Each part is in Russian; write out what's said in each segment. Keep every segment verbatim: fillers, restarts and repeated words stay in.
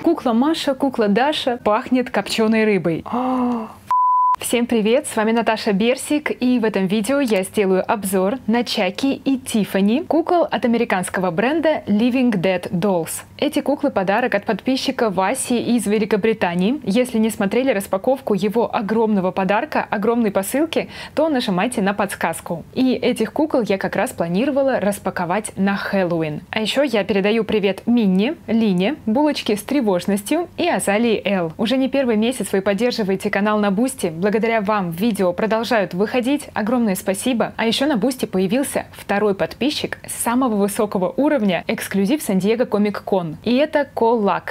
Кукла Маша, кукла Даша пахнет копченой рыбой. Всем привет, с вами Наташа Берсик, и в этом видео я сделаю обзор на Чаки и Тиффани, кукол от американского бренда Living Dead Dolls. Эти куклы — подарок от подписчика Васи из Великобритании. Если не смотрели распаковку его огромного подарка, огромной посылки, то нажимайте на подсказку. И этих кукол я как раз планировала распаковать на Хэллоуин. А еще я передаю привет Минни, Лине, Булочке с тревожностью и Азалии Л. Уже не первый месяц вы поддерживаете канал на Бусти. Благодаря вам видео продолжают выходить. Огромное спасибо. А еще на Бусти появился второй подписчик самого высокого уровня, эксклюзив Сан-Диего Комик-Кон. И это Коллак.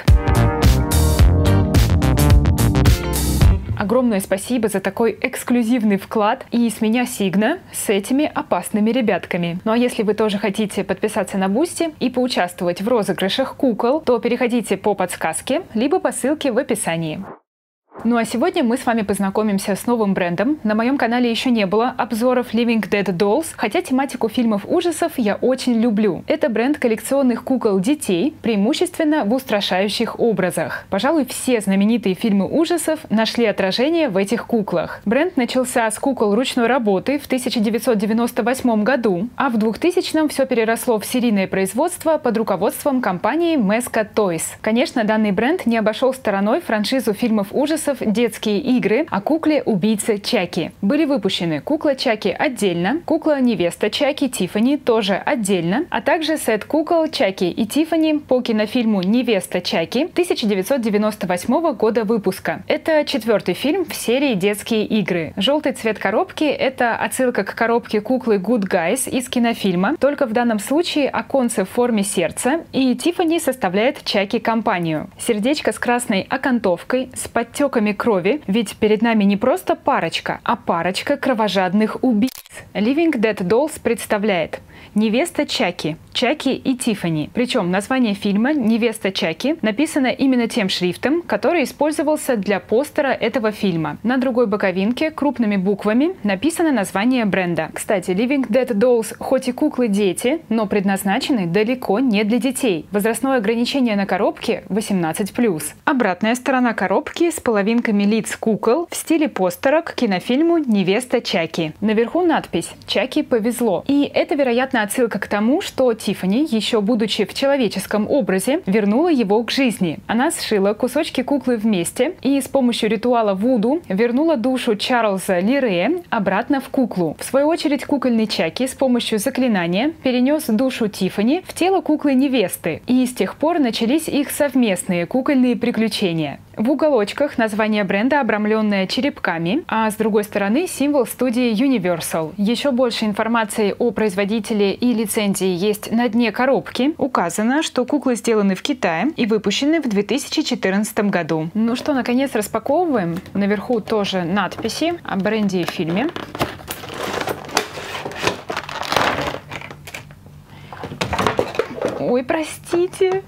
Огромное спасибо за такой эксклюзивный вклад. И с меня сигна с этими опасными ребятками. Ну а если вы тоже хотите подписаться на Бусти и поучаствовать в розыгрышах кукол, то переходите по подсказке, либо по ссылке в описании. Ну а сегодня мы с вами познакомимся с новым брендом. На моем канале еще не было обзоров Living Dead Dolls, хотя тематику фильмов ужасов я очень люблю. Это бренд коллекционных кукол детей, преимущественно в устрашающих образах. Пожалуй, все знаменитые фильмы ужасов нашли отражение в этих куклах. Бренд начался с кукол ручной работы в тысяча девятьсот девяносто восьмом году, а в двухтысячном все переросло в серийное производство под руководством компании Mesco Toys. Конечно, данный бренд не обошел стороной франшизу фильмов ужасов «Детские игры» о кукле-убийце Чаки. Были выпущены кукла Чаки отдельно, кукла-невеста Чаки Тиффани тоже отдельно, а также сет кукол Чаки и Тиффани по кинофильму «Невеста Чаки» тысяча девятьсот девяносто восьмого года выпуска. Это четвертый фильм в серии «Детские игры». Желтый цвет коробки — это отсылка к коробке куклы Good Guys из кинофильма, только в данном случае оконце в форме сердца, и Тиффани составляет Чаки компанию. Сердечко с красной окантовкой, с подтеком крови, ведь перед нами не просто парочка, а парочка кровожадных убийц. Living Dead Dolls представляет невеста Чаки, Чаки и Тиффани. Причем название фильма «Невеста Чаки» написано именно тем шрифтом, который использовался для постера этого фильма. На другой боковинке крупными буквами написано название бренда. Кстати, Living Dead Dolls хоть и куклы-дети, но предназначены далеко не для детей. Возрастное ограничение на коробке восемнадцать плюс. Обратная сторона коробки с половинками лиц кукол в стиле постера к кинофильму «Невеста Чаки». Наверху надпись «Чаки повезло». И это, вероятно, отсылка к тому, что Тиффани, еще будучи в человеческом образе, вернула его к жизни. Она сшила кусочки куклы вместе и с помощью ритуала Вуду вернула душу Чарльза Лирея обратно в куклу. В свою очередь, кукольный Чаки с помощью заклинания перенес душу Тиффани в тело куклы-невесты. И с тех пор начались их совместные кукольные приключения. В уголочках название бренда, обрамленное черепками, а с другой стороны символ студии Universal. Еще больше информации о производителе и лицензии есть на дне коробки. Указано, что куклы сделаны в Китае и выпущены в две тысячи четырнадцатом году. Ну что, наконец распаковываем. Наверху тоже надписи о бренде и фильме. Ой, простите.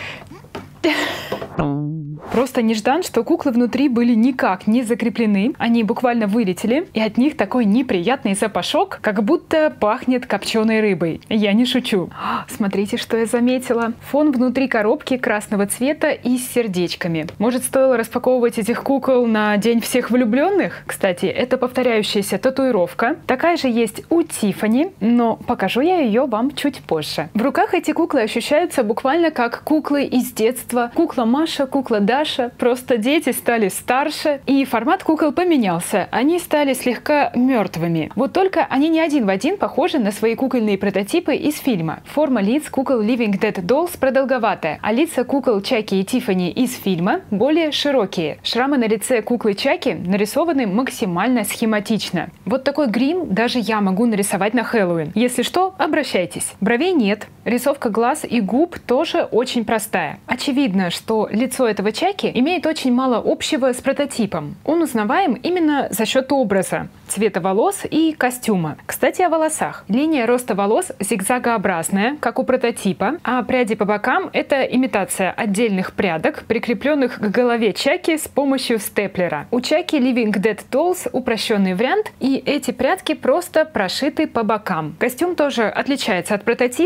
Просто неждан, что куклы внутри были никак не закреплены, они буквально вылетели, и от них такой неприятный запашок, как будто пахнет копченой рыбой. Я не шучу. Смотрите, что я заметила. Фон внутри коробки красного цвета и с сердечками. Может, стоило распаковывать этих кукол на День всех влюбленных? Кстати, это повторяющаяся татуировка. Такая же есть у Тиффани, но покажу я ее вам чуть позже. В руках эти куклы ощущаются буквально как куклы из детства. Кукла Маша, кукла Даша, просто дети стали старше, и формат кукол поменялся. Они стали слегка мертвыми. Вот только они не один в один похожи на свои кукольные прототипы из фильма. Форма лиц кукол Living Dead Dolls продолговатая, а лица кукол Чаки и Тиффани из фильма более широкие. Шрамы на лице куклы Чаки нарисованы максимально схематично. Вот такой грим даже я могу нарисовать на Хэллоуин. Если что, обращайтесь. Бровей нет. Рисовка глаз и губ тоже очень простая. Очевидно, что лицо этого Чаки имеет очень мало общего с прототипом. Он узнаваем именно за счет образа, цвета волос и костюма. Кстати, о волосах. Линия роста волос зигзагообразная, как у прототипа, а пряди по бокам — это имитация отдельных прядок, прикрепленных к голове Чаки с помощью степлера. У Чаки Living Dead Dolls упрощенный вариант, и эти прядки просто прошиты по бокам. Костюм тоже отличается от прототипа. По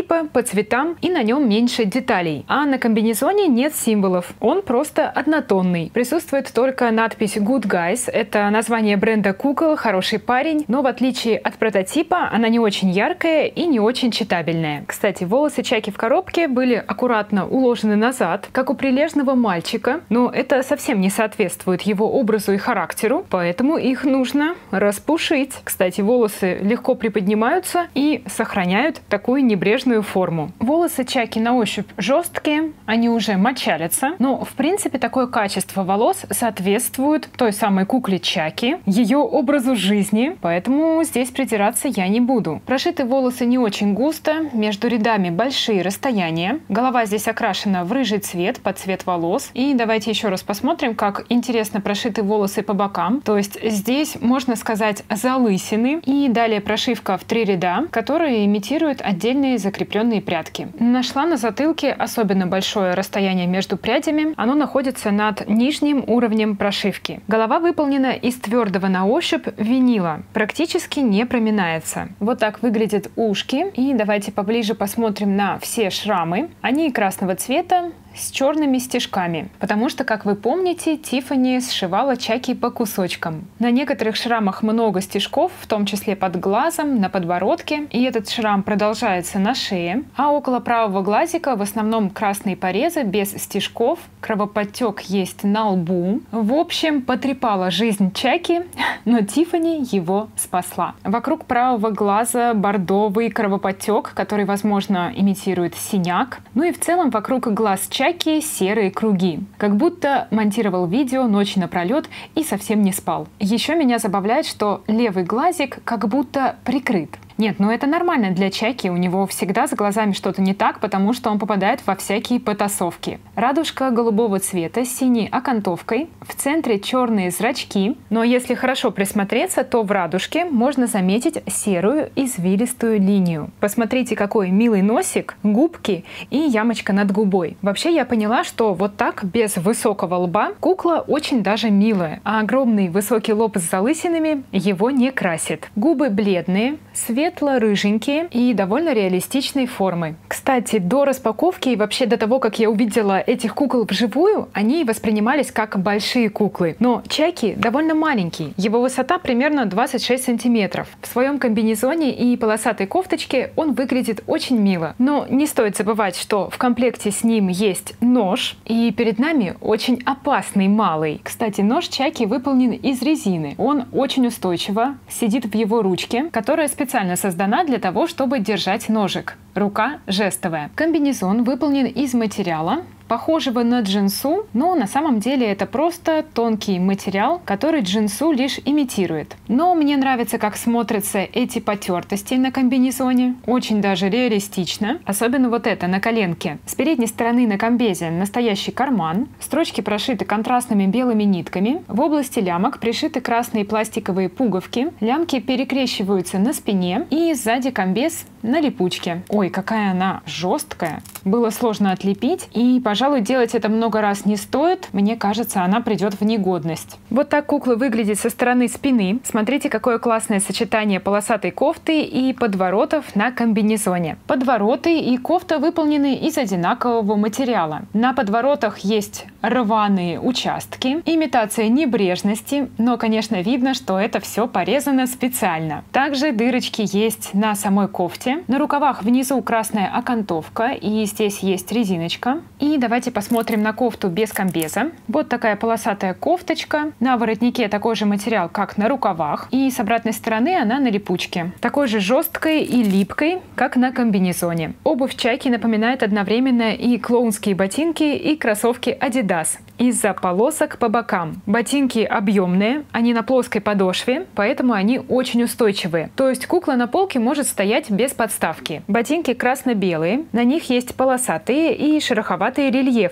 цветам и на нем меньше деталей. А на комбинезоне нет символов. Он просто однотонный. Присутствует только надпись Good Guys. Это название бренда кукол, хороший парень. Но в отличие от прототипа, она не очень яркая и не очень читабельная. Кстати, волосы Чаки в коробке были аккуратно уложены назад, как у прилежного мальчика. Но это совсем не соответствует его образу и характеру, поэтому их нужно распушить. Кстати, волосы легко приподнимаются и сохраняют такую небрежную форму. Волосы Чаки на ощупь жесткие, они уже мочалятся, но в принципе такое качество волос соответствует той самой кукле Чаки, ее образу жизни, поэтому здесь придираться я не буду. Прошиты волосы не очень густо, между рядами большие расстояния, голова здесь окрашена в рыжий цвет под цвет волос. И давайте еще раз посмотрим, как интересно прошиты волосы по бокам. То есть здесь можно сказать залысины и далее прошивка в три ряда, которые имитируют отдельные закрепленные прядки. Нашла на затылке особенно большое расстояние между прядями. Оно находится над нижним уровнем прошивки. Голова выполнена из твердого на ощупь винила. Практически не проминается. Вот так выглядят ушки. И давайте поближе посмотрим на все шрамы. Они красного цвета, с черными стежками, потому что, как вы помните, Тиффани сшивала Чаки по кусочкам. На некоторых шрамах много стежков, в том числе под глазом, на подбородке, и этот шрам продолжается на шее, а около правого глазика в основном красные порезы без стежков, кровоподтек есть на лбу. В общем, потрепала жизнь Чаки, но Тиффани его спасла. Вокруг правого глаза бордовый кровоподтек, который, возможно, имитирует синяк, ну и в целом вокруг глаз Чаки Чаки серые круги. Как будто монтировал видео ночь напролет и совсем не спал. Еще меня забавляет, что левый глазик как будто прикрыт. Нет, ну это нормально для Чаки, у него всегда с глазами что-то не так, потому что он попадает во всякие потасовки. Радужка голубого цвета с синей окантовкой, в центре черные зрачки, но если хорошо присмотреться, то в радужке можно заметить серую извилистую линию. Посмотрите, какой милый носик, губки и ямочка над губой. Вообще я поняла, что вот так, без высокого лба, кукла очень даже милая, а огромный высокий лоб с залысинами его не красит. Губы бледные, свет светло-рыженькие и довольно реалистичной формы. Кстати, до распаковки и вообще до того, как я увидела этих кукол вживую, они воспринимались как большие куклы. Но Чаки довольно маленький, его высота примерно двадцать шесть сантиметров. В своем комбинезоне и полосатой кофточке он выглядит очень мило. Но не стоит забывать, что в комплекте с ним есть нож, и перед нами очень опасный малый. Кстати, нож Чаки выполнен из резины. Он очень устойчиво сидит в его ручке, которая специально создана для того, чтобы держать ножик. Рука жестовая. Комбинезон выполнен из материала, похожего на джинсу, но на самом деле это просто тонкий материал, который джинсу лишь имитирует. Но мне нравится, как смотрятся эти потертости на комбинезоне. Очень даже реалистично. Особенно вот это на коленке. С передней стороны на комбезе настоящий карман. Строчки прошиты контрастными белыми нитками. В области лямок пришиты красные пластиковые пуговки. Лямки перекрещиваются на спине. И сзади комбез на липучке. Ой, какая она жесткая. Было сложно отлепить. И, пожалуйста, Пожалуй, делать это много раз не стоит. Мне кажется, она придет в негодность. Вот так кукла выглядит со стороны спины. Смотрите, какое классное сочетание полосатой кофты и подворотов на комбинезоне. Подвороты и кофта выполнены из одинакового материала. На подворотах есть рваные участки, имитация небрежности, но, конечно, видно, что это все порезано специально. Также дырочки есть на самой кофте. На рукавах внизу красная окантовка, и здесь есть резиночка. И давайте посмотрим на кофту без комбеза. Вот такая полосатая кофточка. На воротнике такой же материал, как на рукавах. И с обратной стороны она на липучке. Такой же жесткой и липкой, как на комбинезоне. Обувь Чаки напоминает одновременно и клоунские ботинки, и кроссовки Adidas. Из-за полосок по бокам. Ботинки объемные, они на плоской подошве, поэтому они очень устойчивые. То есть кукла на полке может стоять без подставки. Ботинки красно-белые, на них есть полосатые и шероховатые рельефы.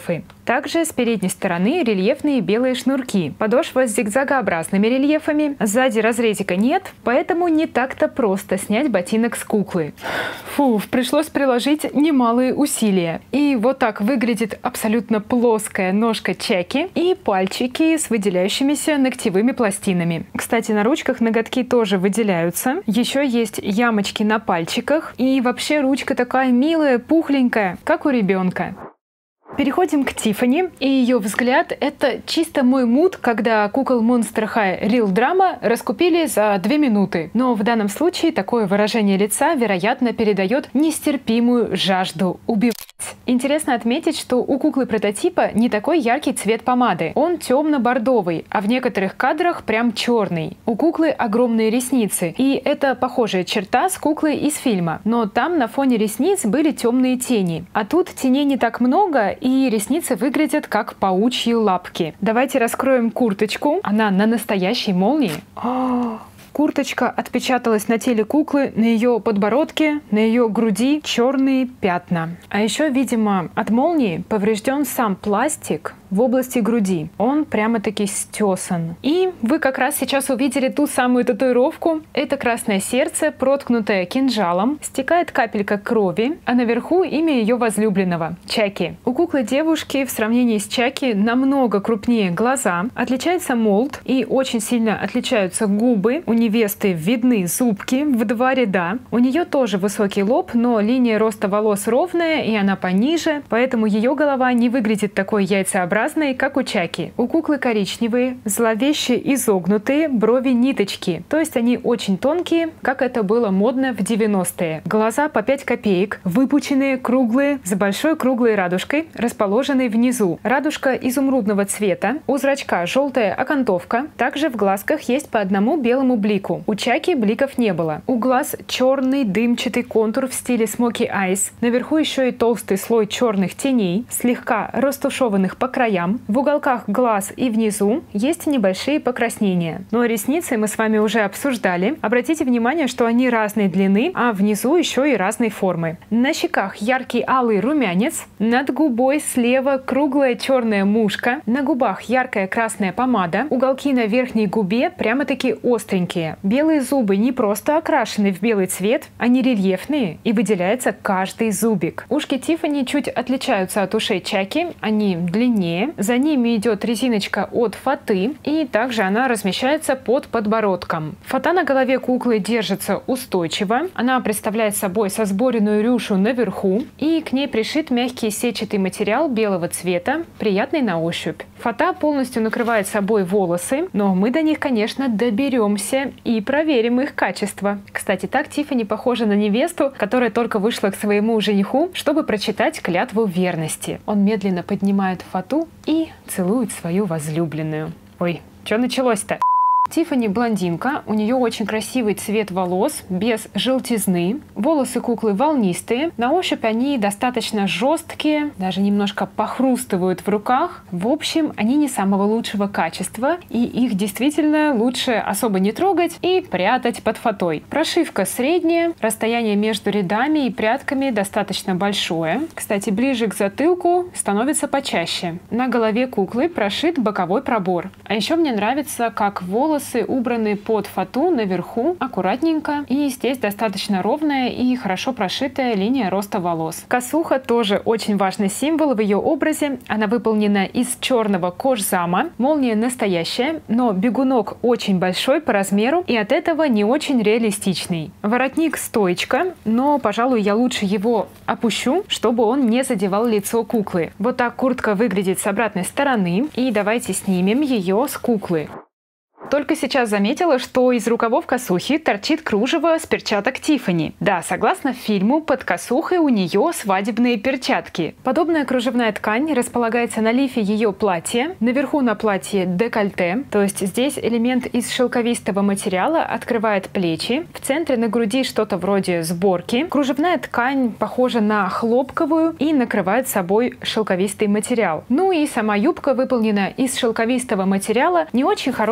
Также с передней стороны рельефные белые шнурки. Подошва с зигзагообразными рельефами. Сзади разрезика нет, поэтому не так-то просто снять ботинок с куклы. Фу, пришлось приложить немалые усилия. И вот так выглядит абсолютно плоская ножка Чаки и пальчики с выделяющимися ногтевыми пластинами. Кстати, на ручках ноготки тоже выделяются. Еще есть ямочки на пальчиках. И вообще ручка такая милая, пухленькая, как у ребенка. Переходим к Тиффани, и ее взгляд — это чисто мой муд, когда кукол Monster High Real Drama раскупили за две минуты. Но в данном случае такое выражение лица, вероятно, передает нестерпимую жажду убивать. Интересно отметить, что у куклы прототипа не такой яркий цвет помады. Он темно-бордовый, а в некоторых кадрах прям черный. У куклы огромные ресницы, и это похожая черта с куклой из фильма. Но там на фоне ресниц были темные тени. А тут теней не так много, и ресницы выглядят как паучьи лапки. Давайте раскроем курточку. Она на настоящей молнии. О, курточка отпечаталась на теле куклы, на ее подбородке, на ее груди черные пятна. А еще, видимо, от молнии поврежден сам пластик в области груди. Он прямо-таки стесан. И вы как раз сейчас увидели ту самую татуировку. Это красное сердце, проткнутое кинжалом. Стекает капелька крови, а наверху имя ее возлюбленного — Чаки. У куклы девушки в сравнении с Чаки намного крупнее глаза, отличается молд и очень сильно отличаются губы. У невесты видны зубки в два ряда. У нее тоже высокий лоб, но линия роста волос ровная и она пониже, поэтому ее голова не выглядит такой яйцеобразной, как у Чаки. У куклы коричневые, зловеще изогнутые брови-ниточки, то есть они очень тонкие, как это было модно в девяностые. Глаза по пять копеек, выпученные, круглые, с большой круглой радужкой, расположенной внизу. Радужка изумрудного цвета, у зрачка желтая окантовка, также в глазках есть по одному белому блику. У Чаки бликов не было. У глаз черный дымчатый контур в стиле Smoky Eyes, наверху еще и толстый слой черных теней, слегка растушеванных по краям. В уголках глаз и внизу есть небольшие покраснения. Но ресницы мы с вами уже обсуждали. Обратите внимание, что они разной длины, а внизу еще и разной формы. На щеках яркий алый румянец, над губой слева круглая черная мушка, на губах яркая красная помада, уголки на верхней губе прямо-таки остренькие. Белые зубы не просто окрашены в белый цвет, они рельефные и выделяется каждый зубик. Ушки Тиффани чуть отличаются от ушей Чаки, они длиннее. За ними идет резиночка от фаты, и также она размещается под подбородком. Фата на голове куклы держится устойчиво. Она представляет собой сосборенную рюшу наверху, и к ней пришит мягкий сетчатый материал белого цвета, приятный на ощупь. Фата полностью накрывает собой волосы, но мы до них, конечно, доберемся и проверим их качество. Кстати, так Тиффани похожа на невесту, которая только вышла к своему жениху, чтобы прочитать клятву верности. Он медленно поднимает фату и целует свою возлюбленную. Ой, что началось-то? Тиффани блондинка, у нее очень красивый цвет волос, без желтизны. Волосы куклы волнистые, на ощупь они достаточно жесткие, даже немножко похрустывают в руках. В общем, они не самого лучшего качества, и их действительно лучше особо не трогать и прятать под фатой. Прошивка средняя, расстояние между рядами и прядками достаточно большое. Кстати, ближе к затылку становится почаще. На голове куклы прошит боковой пробор. А еще мне нравится, как волосы убраны под фату наверху аккуратненько, и здесь достаточно ровная и хорошо прошитая линия роста волос. Косуха тоже очень важный символ в ее образе. Она выполнена из черного кожзама. Молния настоящая, но бегунок очень большой по размеру и от этого не очень реалистичный. Воротник стоечка, но, пожалуй, я лучше его опущу, чтобы он не задевал лицо куклы. Вот так куртка выглядит с обратной стороны, и давайте снимем ее с куклы. Только сейчас заметила, что из рукавов косухи торчит кружево с перчаток Тиффани. Да, согласно фильму, под косухой у нее свадебные перчатки. Подобная кружевная ткань располагается на лифе ее платья. Наверху на платье декольте, то есть здесь элемент из шелковистого материала открывает плечи. В центре на груди что-то вроде сборки. Кружевная ткань похожа на хлопковую и накрывает собой шелковистый материал. Ну и сама юбка выполнена из шелковистого материала не очень хорошего качества.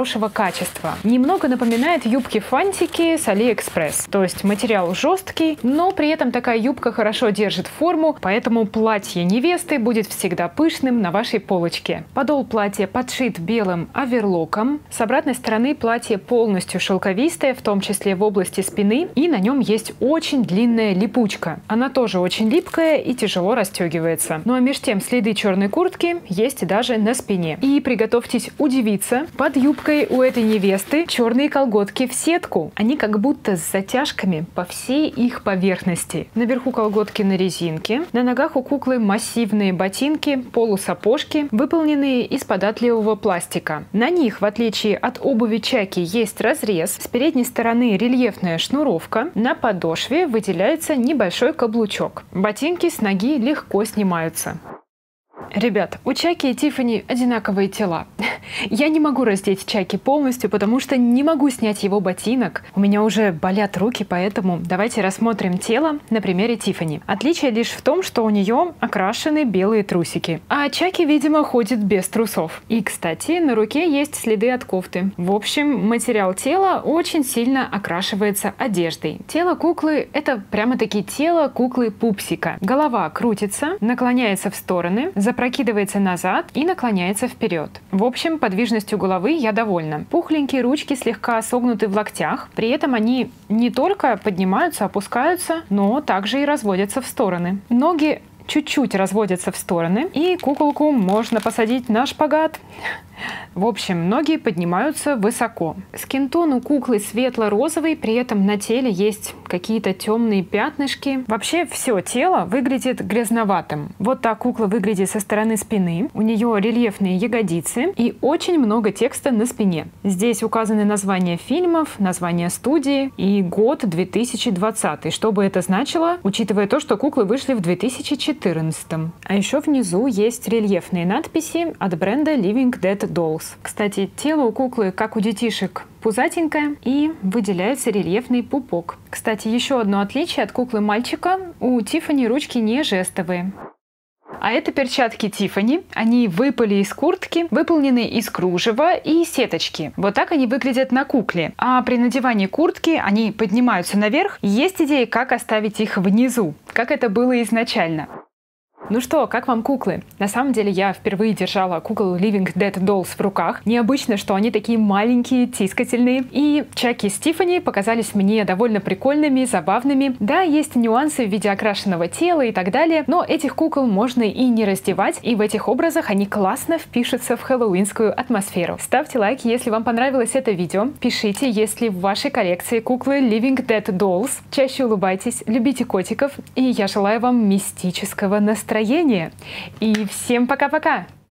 качества. Немного напоминает юбки-фантики с AliExpress. То есть материал жесткий, но при этом такая юбка хорошо держит форму, поэтому платье невесты будет всегда пышным на вашей полочке. Подол платья подшит белым оверлоком. С обратной стороны платье полностью шелковистое, в том числе в области спины, и на нем есть очень длинная липучка. Она тоже очень липкая и тяжело расстегивается. Ну а между тем следы черной куртки есть даже на спине. И приготовьтесь удивиться, под юбкой у этой невесты черные колготки в сетку. Они как будто с затяжками по всей их поверхности. Наверху колготки на резинке. На ногах у куклы массивные ботинки, полусапожки, выполненные из податливого пластика. На них, в отличие от обуви Чаки, есть разрез. С передней стороны рельефная шнуровка. На подошве выделяется небольшой каблучок. Ботинки с ноги легко снимаются. Ребят, у Чаки и Тиффани одинаковые тела. Я не могу раздеть Чаки полностью, потому что не могу снять его ботинок. У меня уже болят руки, поэтому давайте рассмотрим тело на примере Тиффани. Отличие лишь в том, что у нее окрашены белые трусики. А Чаки, видимо, ходит без трусов. И, кстати, на руке есть следы от кофты. В общем, материал тела очень сильно окрашивается одеждой. Тело куклы — это прямо-таки тело куклы-пупсика. Голова крутится, наклоняется в стороны, запрокидывается назад и наклоняется вперед. В общем, подвижностью головы я довольна. Пухленькие ручки слегка согнуты в локтях, при этом они не только поднимаются, опускаются, но также и разводятся в стороны. Ноги чуть-чуть разводятся в стороны, и куколку можно посадить на шпагат. В общем, ноги поднимаются высоко. Скинтон у куклы светло-розовый, при этом на теле есть какие-то темные пятнышки. Вообще все тело выглядит грязноватым. Вот так кукла выглядит со стороны спины. У нее рельефные ягодицы и очень много текста на спине. Здесь указаны названия фильмов, названия студии и год две тысячи двадцатый. Что бы это значило, учитывая то, что куклы вышли в две тысячи четырнадцатом. А еще внизу есть рельефные надписи от бренда Living Dead Dolls. Кстати, тело у куклы, как у детишек, пузатенькое и выделяется рельефный пупок. Кстати, еще одно отличие от куклы мальчика: у Тиффани ручки не жестовые. А это перчатки Тиффани. Они выпали из куртки, выполнены из кружева и сеточки. Вот так они выглядят на кукле. А при надевании куртки они поднимаются наверх. Есть идеи, как оставить их внизу, как это было изначально. Ну что, как вам куклы? На самом деле я впервые держала кукол Living Dead Dolls в руках. Необычно, что они такие маленькие, тискательные. И Чаки с Тиффани показались мне довольно прикольными, забавными. Да, есть нюансы в виде окрашенного тела и так далее, но этих кукол можно и не раздевать, и в этих образах они классно впишутся в хэллоуинскую атмосферу. Ставьте лайки, если вам понравилось это видео. Пишите, если в вашей коллекции куклы Living Dead Dolls. Чаще улыбайтесь, любите котиков, и я желаю вам мистического настроения. И всем пока-пока!